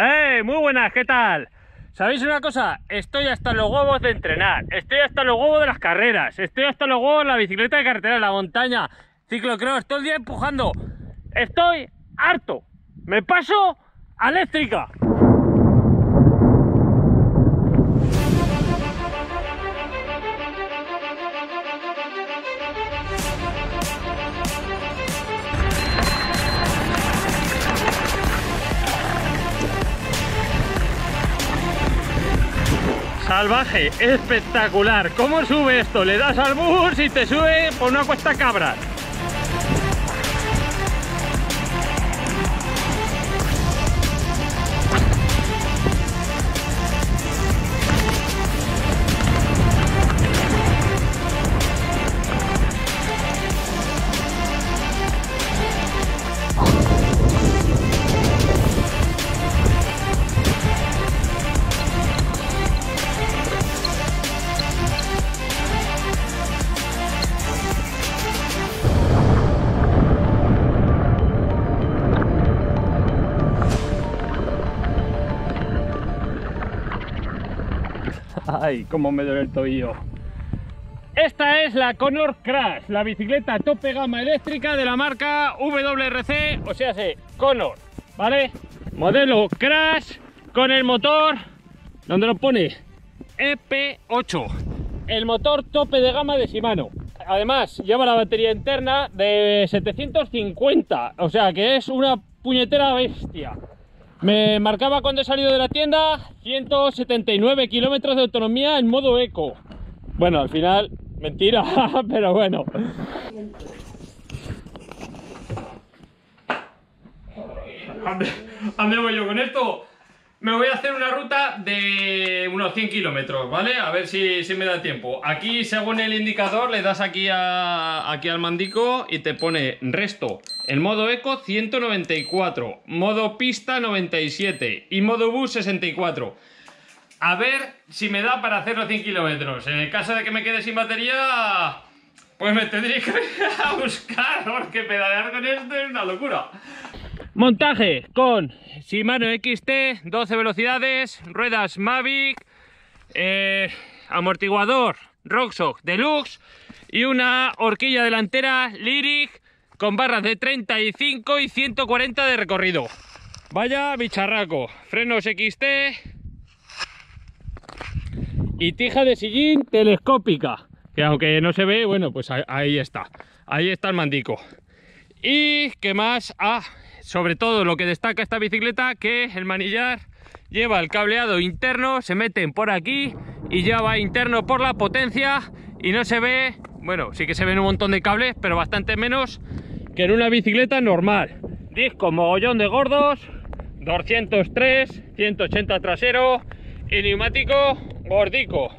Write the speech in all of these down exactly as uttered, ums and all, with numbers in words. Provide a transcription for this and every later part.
¡Eh! Muy buenas, ¿qué tal? ¿Sabéis una cosa? Estoy hasta los huevos de entrenar, estoy hasta los huevos de las carreras, estoy hasta los huevos de la bicicleta de carretera, la montaña, ciclocross, todo el día empujando. Estoy harto. Me paso a eléctrica. Salvaje, espectacular. ¿Cómo sube esto? Le das al bus y te sube por una cuesta cabra. Ay, cómo me duele el tobillo. Esta es la Conor Crash, la bicicleta tope gama eléctrica de la marca W R C, o sea, sí, Conor, ¿vale? Modelo Crash con el motor, donde lo pone E P ocho, el motor tope de gama de Shimano. Además, lleva la batería interna de setecientos cincuenta, o sea que es una puñetera bestia. Me marcaba cuando he salido de la tienda ciento setenta y nueve kilómetros de autonomía en modo eco. Bueno, al final, mentira, pero bueno. ¿A dónde voy yo con esto? Me voy a hacer una ruta de unos cien kilómetros, ¿vale? A ver si, si me da tiempo. Aquí, según el indicador, le das aquí, a, aquí al mandico y te pone resto. En modo eco ciento noventa y cuatro, modo pista noventa y siete y modo bus sesenta y cuatro. A ver si me da para hacer los cien kilómetros. En el caso de que me quede sin batería, pues me tendré que ir a buscar, porque pedalear con esto es una locura. Montaje con Shimano X T, doce velocidades, ruedas Mavic, eh, amortiguador Rockshox Deluxe y una horquilla delantera Lyric con barras de treinta y cinco y ciento cuarenta de recorrido. Vaya bicharraco. Frenos X T y tija de sillín telescópica, que aunque no se ve, bueno, pues ahí está. Ahí está el mandico. Y qué más, ah, sobre todo lo que destaca esta bicicleta, que el manillar lleva el cableado interno, se meten por aquí y ya va interno por la potencia y no se ve, bueno, sí que se ven un montón de cables, pero bastante menos que en una bicicleta normal. Disco mogollón de gordos, doscientos tres, ciento ochenta trasero y neumático gordico.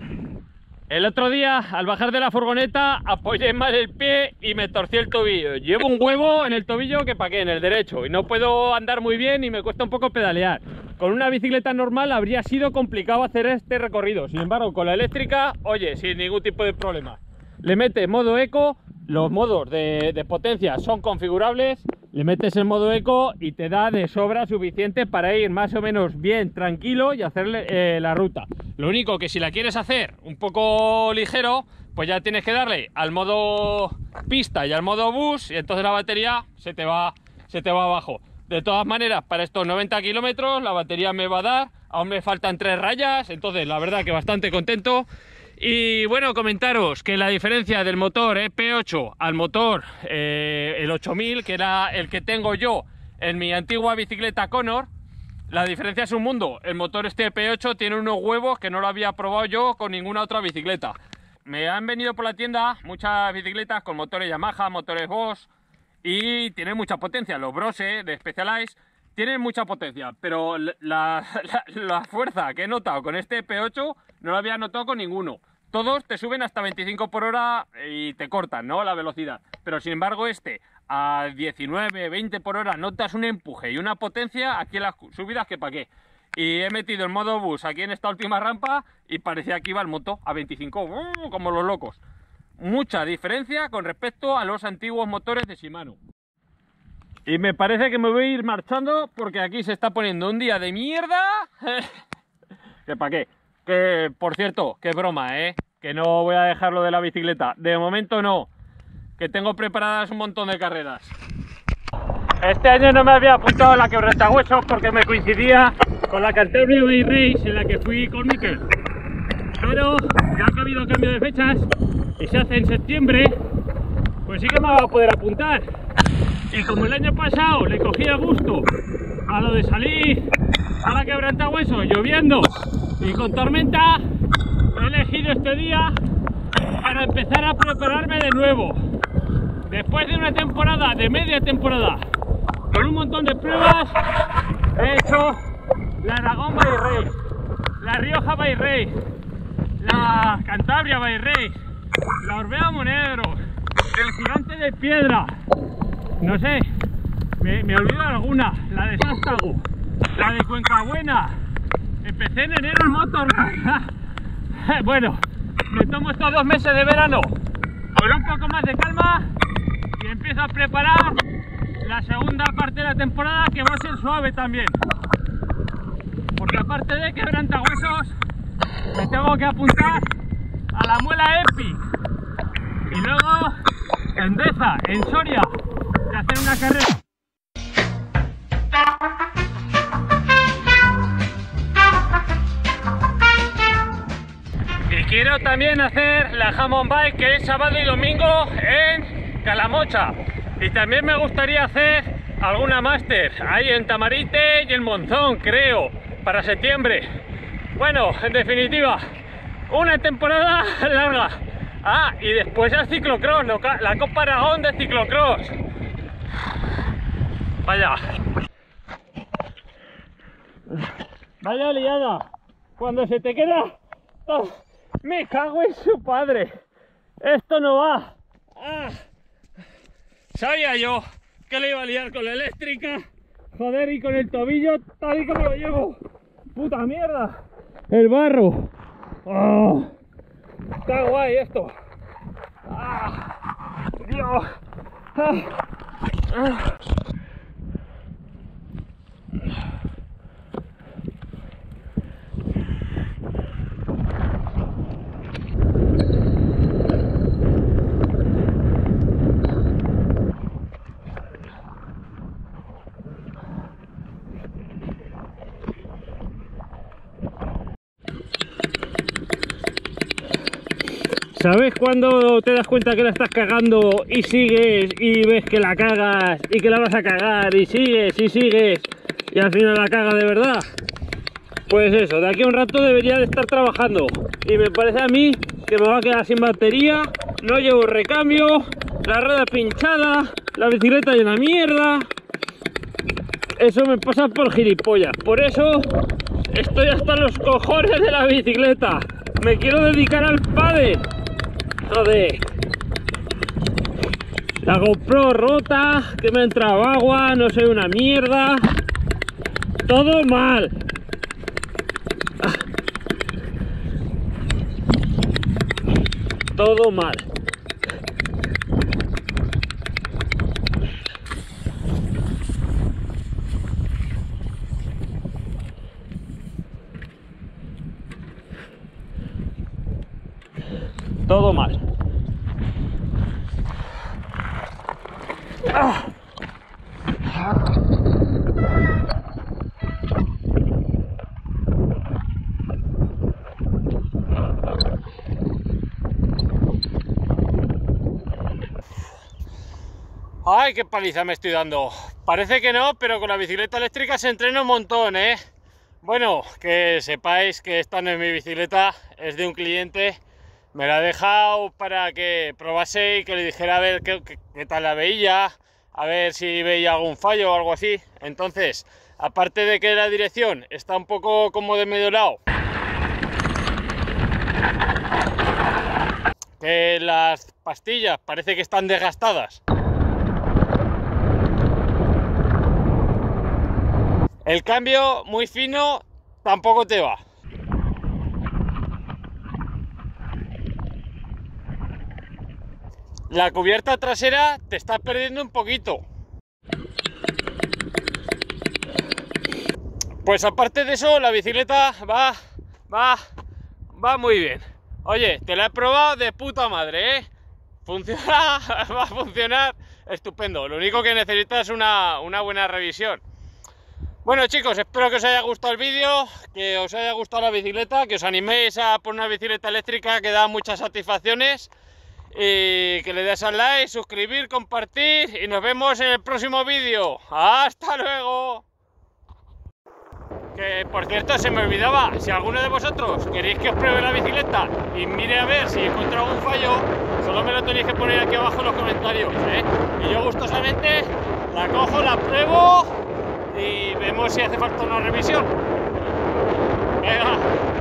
El otro día, al bajar de la furgoneta, apoyé mal el pie y me torcí el tobillo. Llevo un huevo en el tobillo que pa' qué, en el derecho, y no puedo andar muy bien y me cuesta un poco pedalear. Con una bicicleta normal habría sido complicado hacer este recorrido. Sin embargo, con la eléctrica, oye, sin ningún tipo de problema. Le metes modo eco, los modos de, de potencia son configurables, le metes el modo eco y te da de sobra suficiente para ir más o menos bien, tranquilo y hacerle eh, la ruta. Lo único que si la quieres hacer un poco ligero, pues ya tienes que darle al modo pista y al modo bus y entonces la batería se te va, se te va abajo. De todas maneras, para estos noventa kilómetros la batería me va a dar, aún me faltan tres rayas, entonces la verdad que bastante contento. Y bueno, comentaros que la diferencia del motor E P ocho al motor eh, el ocho mil, que era el que tengo yo en mi antigua bicicleta Conor, la diferencia es un mundo. El motor este E P ocho tiene unos huevos que no lo había probado yo con ninguna otra bicicleta. Me han venido por la tienda muchas bicicletas con motores Yamaha, motores Bosch, y tienen mucha potencia. Los Brose de Specialized tienen mucha potencia, pero la, la, la fuerza que he notado con este E P ocho no la había notado con ninguno. Todos te suben hasta veinticinco por hora y te cortan, ¿no?, la velocidad. Pero sin embargo este a diecinueve, veinte por hora notas un empuje y una potencia aquí en las subidas que pa' qué. Y he metido el modo bus aquí en esta última rampa y parecía que iba el moto a veinticinco, ¡uh!, como los locos. Mucha diferencia con respecto a los antiguos motores de Shimano. Y me parece que me voy a ir marchando porque aquí se está poniendo un día de mierda. ¿Que para qué? Que, por cierto, qué broma, ¿eh? Que no voy a dejar lo de la bicicleta. De momento no. Que tengo preparadas un montón de carreras. Este año no me había apuntado a la Quebrantahuesos porque me coincidía con la Cantabria Bay Race en la que fui con Mikel. Pero ya que ha habido cambio de fechas y se hace en septiembre, pues sí que me va a poder apuntar. Y como el año pasado le cogí a gusto a lo de salir a la Quebrantahuesos lloviendo y con tormenta, he elegido este día para empezar a prepararme de nuevo. Después de una temporada, de media temporada, con un montón de pruebas, he hecho la Aragón Bay Race, la Rioja Bay Race, la Cantabria Bay Race, la Orbea Monegro, el Gigante de Piedra, no sé, me, me olvido alguna, la de Sástago, la de Cuencabuena. Empecé en enero el motorride. Bueno, me tomo estos dos meses de verano con un poco más de calma y empiezo a preparar la segunda parte de la temporada, que va a ser suave también, porque aparte de Quebrantahuesos me tengo que apuntar a la Muela Epic y luego en Deza, en Soria, y hacer una carrera. Y quiero también hacer la Hammond Bike, que es sábado y domingo en Calamocha. Y también me gustaría hacer alguna máster ahí en Tamarite y en Monzón, creo, para septiembre. Bueno, en definitiva, una temporada larga. Ah, y después el ciclocross, la Copa Aragón de ciclocross. Vaya. Vaya liada. Cuando se te queda todo. Me cago en su padre. Esto no va. Ah. Sabía yo que le iba a liar con la eléctrica. Joder, y con el tobillo tal y como lo llevo. Puta mierda. El barro. Oh. Está guay esto. Ah. Dios. Ah. Ah. ¿Sabes cuando te das cuenta que la estás cagando y sigues y ves que la cagas y que la vas a cagar y sigues y sigues y al final la cagas de verdad? Pues eso, de aquí a un rato debería de estar trabajando y me parece a mí que me va a quedar sin batería, no llevo recambio, la rueda pinchada, la bicicleta llena de mierda. Eso me pasa por gilipollas, por eso estoy hasta los cojones de la bicicleta. Me quiero dedicar al pádel. Joder, la GoPro rota, que me ha entrado agua, no sé, una mierda, todo mal. Ah. Todo mal. Todo mal. Ah. Ay, qué paliza me estoy dando. Parece que no, pero con la bicicleta eléctrica se entrena un montón, ¿eh? Bueno, que sepáis que esta no es mi bicicleta, es de un cliente. Me la he dejado para que probase y que le dijera a ver qué, qué, qué tal la veía, a ver si veía algún fallo o algo así. Entonces, aparte de que la dirección está un poco como de medio lado, que las pastillas parece que están desgastadas, el cambio muy fino tampoco te va. La cubierta trasera te está perdiendo un poquito. Pues aparte de eso, la bicicleta va, va, va muy bien. Oye, te la he probado de puta madre, ¿eh? Funciona, va a funcionar estupendo. Lo único que necesitas es una, una buena revisión. Bueno, chicos, espero que os haya gustado el vídeo, que os haya gustado la bicicleta, que os animéis a por una bicicleta eléctrica que da muchas satisfacciones, y que le des al like, suscribir, compartir, y nos vemos en el próximo vídeo. ¡Hasta luego! Que, por cierto, se me olvidaba, si alguno de vosotros queréis que os pruebe la bicicleta y mire a ver si encuentro algún fallo, solo me lo tenéis que poner aquí abajo en los comentarios, ¿eh? Y yo gustosamente la cojo, la pruebo y vemos si hace falta una revisión. Venga.